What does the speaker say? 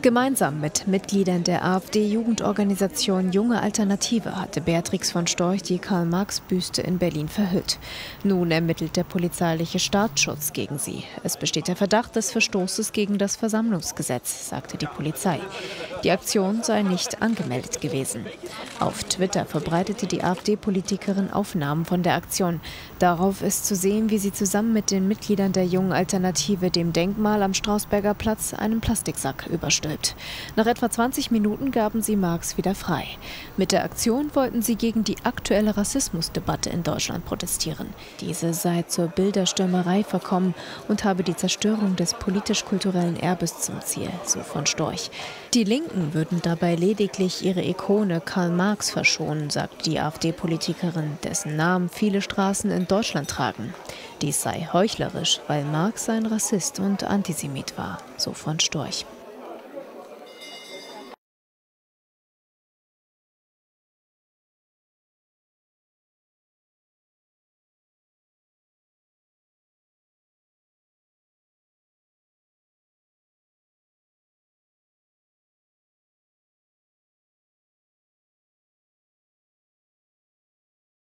Gemeinsam mit Mitgliedern der AfD-Jugendorganisation Junge Alternative hatte Beatrix von Storch die Karl-Marx-Büste in Berlin verhüllt. Nun ermittelt der polizeiliche Staatsschutz gegen sie. Es besteht der Verdacht des Verstoßes gegen das Versammlungsgesetz, sagte die Polizei. Die Aktion sei nicht angemeldet gewesen. Auf Twitter verbreitete die AfD-Politikerin Aufnahmen von der Aktion. Darauf ist zu sehen, wie sie zusammen mit den Mitgliedern der Jungen Alternative dem Denkmal am Strausberger Platz einen Plastiksack überstülpt. Nach etwa 20 Minuten gaben sie Marx wieder frei. Mit der Aktion wollten sie gegen die aktuelle Rassismusdebatte in Deutschland protestieren. Diese sei zur Bilderstürmerei verkommen und habe die Zerstörung des politisch-kulturellen Erbes zum Ziel, so von Storch. Die Linken würden dabei lediglich ihre Ikone Karl Marx verschonen, sagt die AfD-Politikerin, dessen Namen viele Straßen in Deutschland tragen. Dies sei heuchlerisch, weil Marx ein Rassist und Antisemit war, so von Storch.